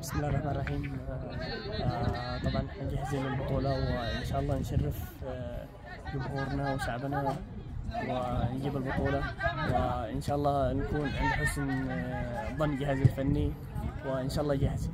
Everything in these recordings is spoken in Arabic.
بسم الله الرحمن الرحيم. طبعا احنا جاهزين للبطولة وإن شاء الله نشرف جمهورنا وشعبنا ونجيب البطولة، وإن شاء الله نكون عند حسن ظن الجهاز الفني، وإن شاء الله جاهز.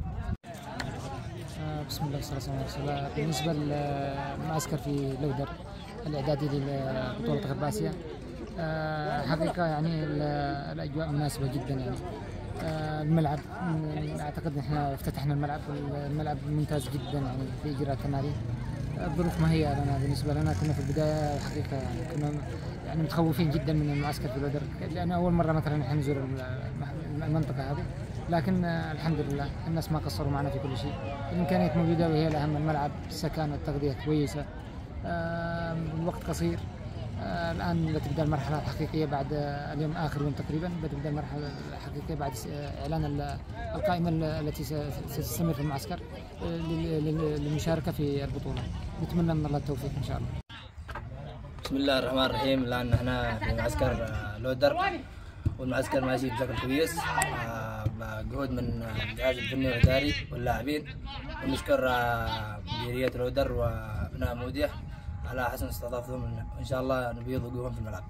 بسم الله والصلاة والسلام على رسول الله. بالنسبة للمعسكر في لودر الإعدادي لبطولة غرب آسيا، حقيقة يعني الأجواء مناسبة جدا. يعني الملعب أعتقد إحنا افتتحنا الملعب ممتاز جدا يعني في إجراء التمارين. الظروف ما هي لنا بالنسبة لنا، كنا في البداية حقيقة يعني كنا يعني متخوفين جدا من المعسكر في لودر، لأن أول مرة مثلا نحن نزور المنطقة هذه، لكن الحمد لله الناس ما قصروا معنا في كل شيء. الإمكانيات موجودة وهي الأهم، الملعب، السكن، التغذية كويسة. الوقت قصير. الآن بتبدأ المرحلة الحقيقية بعد اليوم آخر يوم تقريبا، بتبدأ المرحلة الحقيقية بعد إعلان القائمة التي ستستمر في المعسكر للمشاركة في البطولة. نتمنى من الله التوفيق إن شاء الله. بسم الله الرحمن الرحيم. الآن احنا في معسكر لودر، والمعسكر ماشي بشكل كويس بجهود من الجهاز الفني والإداري واللاعبين، ونشكر مديرية لودر وابناء مودية على حسن استضافتهم، وإن شاء الله نبيض وجوههم في الملعب.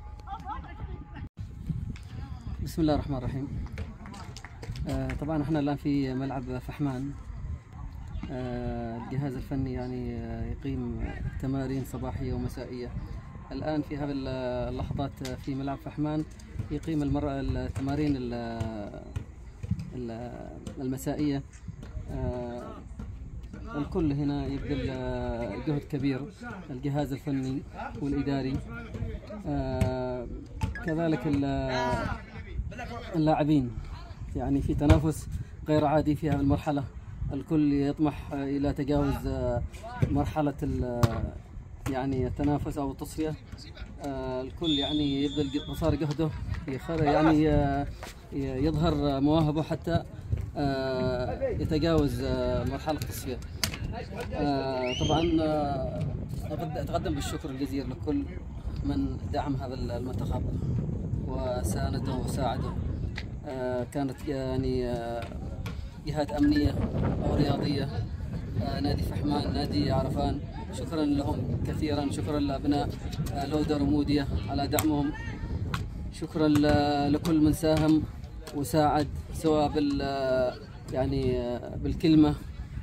بسم الله الرحمن الرحيم. طبعا احنا الآن في ملعب فحمان. الجهاز الفني يعني يقيم تمارين صباحية ومسائية. الآن في هذه اللحظات في ملعب فحمان يقيم التمارين المسائية. الكل هنا يبذل جهد كبير، الجهاز الفني والإداري، كذلك اللاعبين. يعني في تنافس غير عادي في هذه المرحلة، الكل يطمح إلى تجاوز مرحلة يعني التنافس أو التصفية. الكل يعني يبذل قصارى جهده، يعني يظهر مواهبه حتى يتجاوز مرحلة التصفية. طبعا أتقدم بالشكر الجزيل لكل من دعم هذا المنتخب وسانده وساعده. كانت يعني جهات أمنية أو رياضية، نادي فحمان، نادي عرفان، شكرا لهم كثيرا. شكرا لأبناء لودر ومودية على دعمهم. شكرا لكل من ساهم وساعد، سواء يعني بالكلمة.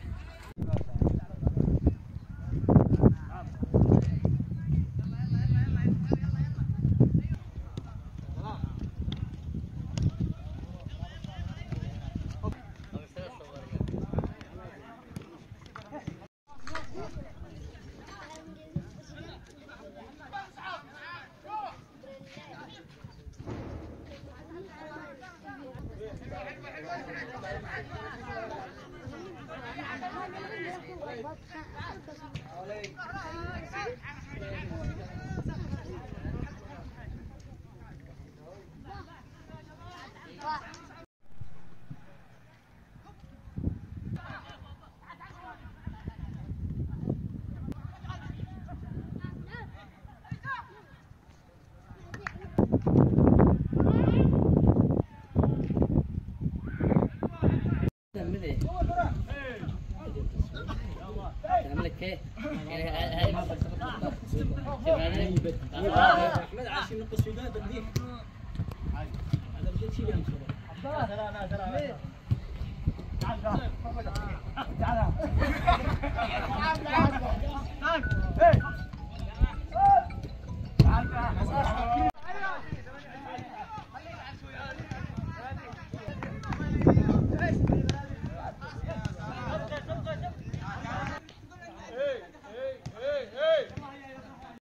احمد عايشين نقص في ده بديك هذا بجد شيء